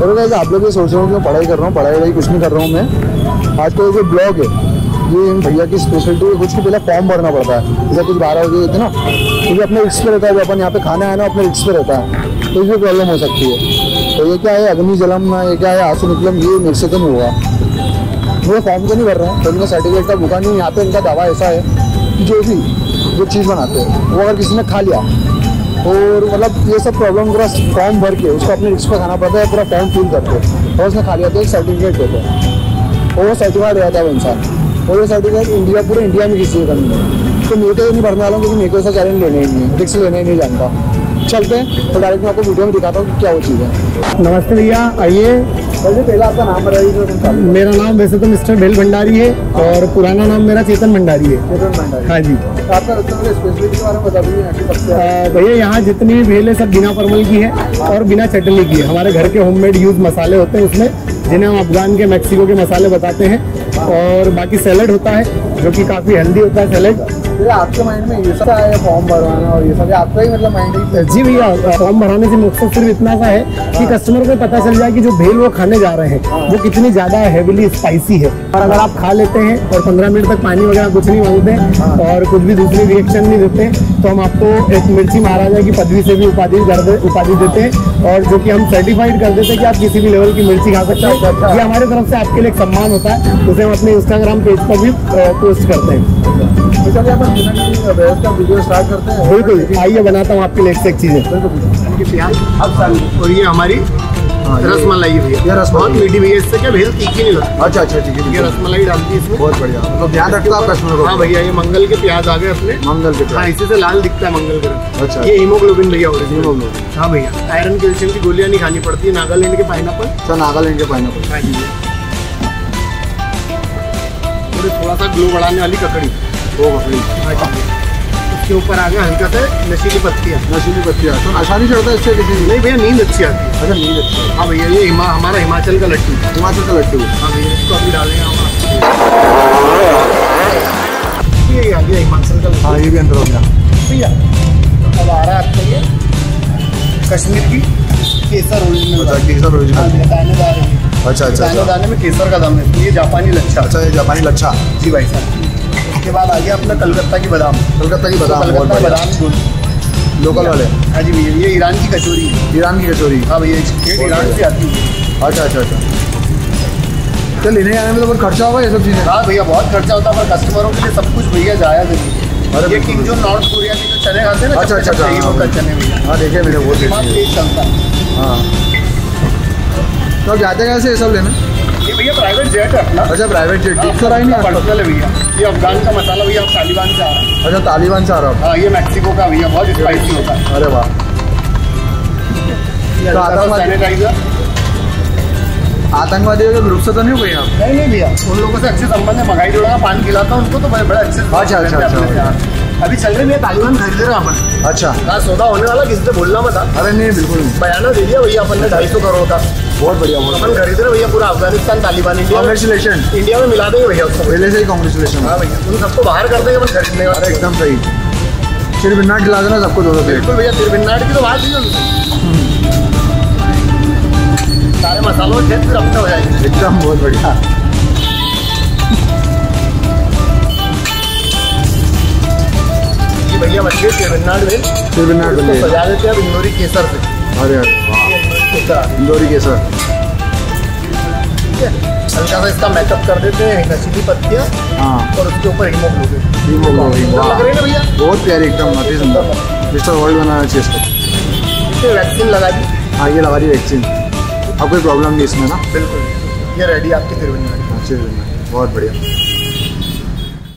चलो गाइस, आप लोग ये सोच रहे हो कि मैं पढ़ाई कर रहा हूँ, पढ़ाई कुछ नहीं कर रहा हूँ मैं। आज तो जो ब्लॉग है ये इन भैया की स्पेशलिटी है, कुछ की पहले फॉर्म भरना पड़ता है। जैसे कुछ 12 बजे होते ना, क्योंकि अपने रिक्स पे रहता है, जो अपन यहाँ पे खाना है ना अपने रिक्स पे रहता है, तो ये प्रॉब्लम हो सकती है। तो ये क्या है, अग्नि जलम, ये क्या है, आंसू निकलम, ये मेरे से तो नहीं होगा। मैं फॉर्म तो नहीं भर रहा हूँ, तो इनका सर्टिफिकेट का बुका नहीं। यहाँ पे इनका दावा ऐसा है कि जो भी जो चीज़ बनाते हैं वो अगर किसी ने खा लिया और मतलब ये सब प्रॉब्लम पूरा फॉर्म भर के उसको अपने रिक्स पे खाना पड़ता है, पूरा फॉर्म फिल करके और उसने खा लिया तो एक सर्टिफिकेट देते हैं और वो सर्टिफाइड रहता है वो इंसान। और ये सर्टिफिकेट पूरे इंडिया में किसी का नहीं है। तो मेरे को नहीं भरने वाला हूँ क्योंकि मेरे को ऐसा चैलेंज लेने ही नहीं है, रिक्स लेने ही नहीं जानता। चलते हैं तो डायरेक्ट मैं आपको वीडियो में दिखाता हूँ कि क्या वो चीज़ है। नमस्ते भैया, आइए। पहले आपका नाम बताइए। मेरा नाम वैसे तो मिस्टर भेल भंडारी है और पुराना नाम मेरा चेतन भंडारी है। चेतन भंडारी, हाँ जी। आपका स्पेशलिटी के बारे में बता दीजिए। भैया यहाँ जितनी भी भेल है सब बिना परमल की है और बिना चटनी की है। हमारे घर के होममेड यूज मसाले होते हैं उसमें, जिन्हें हम अफगान के, मैक्सिको के मसाले बताते हैं। और बाकी सैलड होता है जो कि काफ़ी हेल्दी होता है सैलड। आपके माइंड में ये सब है फॉर्म भरवाना और ये सब आपका ही मतलब माइंड है? जी भैया, फॉर्म भराने से मकसद सिर्फ इतना सा है कि कस्टमर को पता चल जाए कि जो भेल वो खाने जा रहे हैं वो कितनी ज़्यादा हेवीली स्पाइसी है। और अगर आप खा लेते हैं और 15 मिनट तक पानी वगैरह कुछ नहीं मांगते और कुछ भी दूसरी रिएक्शन नहीं देते तो हम आपको एक मिर्ची महाराजा की पदवी से भी उपाधि देते हैं और जो कि हम सर्टिफाइड कर देते हैं कि आप किसी भी लेवल की मिर्ची खा सकते हैं। ये हमारे तरफ से आपके लिए एक सम्मान होता है, उसे हम अपने इंस्टाग्राम पेज पर भी पोस्ट करते हैं। का वीडियो स्टार्ट करते हैं। बिल्कुल, आइए बनाता हूँ आपके लिए एक चीज़ें। और ये हमारी रसमलाई भैया, ये बहुत मीठी भैया, इससे क्या भेल तीखी नहीं लगती। अच्छा अच्छा, ठीक है। ये रसमलाई डालती है इसमें, बहुत बढ़िया। मतलब ध्यान रखता है कस्टमर को। हाँ भैया, ये मंगल के प्याज आ गए अपने, मंगल के प्याज। इसी से लाल दिखता है मंगल का। अच्छा, ये हीमोग्लोबिन भैया, हीमोग्लोबिन। हाँ भैया, आयरन कैल्शियम की गोलियां नहीं खानी पड़ती है। नागालैंड के पाइनएप्पल। अच्छा, नागालैंड के पाइनएप्पल। हाँ जी, थोड़ा सा ग्लो बढ़ाने वाली ककड़ी, वो ककड़ी। उसके ऊपर आ गया हल्का सा नशीली पत्तियाँ। नशीली पत्तियाँ तो नशा नहीं चढ़ता इससे किसी? नहीं भैया, नींद अच्छी आती है। अच्छा, नींद अच्छी। हाँ भैया, ये हमारा हिमाचल का लड्डू। हिमाचल का लड्डू। हाँ भैया, इसको अभी डालेंगे हम। ये आ गया हिमाचल का लड्डू। हाँ, ये भी अंदर हो गया भैया। अब आ रहा है आपका ये कश्मीर की केसर ओरिजिनल। अच्छा, केसर ओरिजिनल दानेदार है। अच्छा अच्छा, दाने में केसर का दाम है। ये जापानी लच्छा। अच्छा, ये जापानी लच्छा। जी भाई साहब। उसके बाद आ गया अपना कलकत्ता की बादाम। कलकत्ता की बादाम, कलकत्ता बादाम लोकल वाले। हाँ जी भैया, ये ईरान की कचौरी है। ईरान की कचौरी। हाँ भैया, ये ईरान से आती है। अच्छा अच्छा अच्छा। तो लेने आने में तो बहुत खर्चा होगा ये सब चीज़ें? हाँ भैया, बहुत खर्चा होता है, पर कस्टमरों के लिए सब कुछ भैया जाया जरूर। ये किंग जो नॉर्थ कोरिया के जो चने खाते हैं ना, अच्छा अच्छा, चने भैया। हाँ देखिए मैंने, वो तेज चलता है। हाँ, तो अब जाते कैसे ये सब लेना? ये भैया प्राइवेट जेट है अपना। अच्छा, प्राइवेट जेट। ठीक सर आई नहीं पर्सनल है भैया। ये अफगान का मसाला भैया, तालिबान से आ रहा है। अच्छा, तालिबान से आ रहा है। हाँ, ये मैक्सिको का भैया, बहुत स्पाइसी होता है। अरे वाह। तो आतंकवादियों के ग्रुप से तो नहीं हो गई आप? नहीं भैया, उन लोगों से अच्छे संबंध है। मगाई जोड़ा पान खिलाता हूँ उनको, तो बड़े अच्छे। अच्छा अच्छा अच्छा। अभी चल रहे भैया, तालिबान खरीद रहे अपन। अच्छा, कहाँ सौदा होने वाला, किसी से बोलना मत। अरे नहीं, बिल्कुल नहीं। बयाना दे दिया भैया अपन ने 250 करोड़ का। बहुत बढ़िया। अपन खरीद रहे भैया पूरा अफगानिस्तान तालिबान। कांग्रेचुलेशन। इंडिया में मिला देंगे भैया उसको पहले से ही कांग्रेचुलेशन। हाँ भैया, उन सबको बाहर कर देंगे अपन खरीदने। अरे एकदम सही। तिरबिन्नाट खिला देना सबको, दो दो। बिल्कुल भैया, तिरबिन्नाट की तो बात ही सारे मसालों से फिर अपने हो जाएंगे। एकदम बहुत बढ़िया। ये भैया मछली तिरबिन्नाट में सजा देते हैं इंदौरी केसर से। अरे वाह, इंदौरी केसर। हल्का सा इसका मैचअप कर देते हैं, नशीली पत्तियाँ। हाँ, और उसके ऊपर हीमोग्लोबिन। लग रही है ना भैया, बहुत प्यारी, एकदम अति सुंदर। मिस्टर वर्ल्ड बनाना चाहिए इसको। वैक्सीन लगा दी। हाँ, ये लगा दी वैक्सीन। अब कोई प्रॉब्लम नहीं इसमें ना? बिल्कुल, ये रेडी आपकी तिरबिन्नाट। बहुत बढ़िया।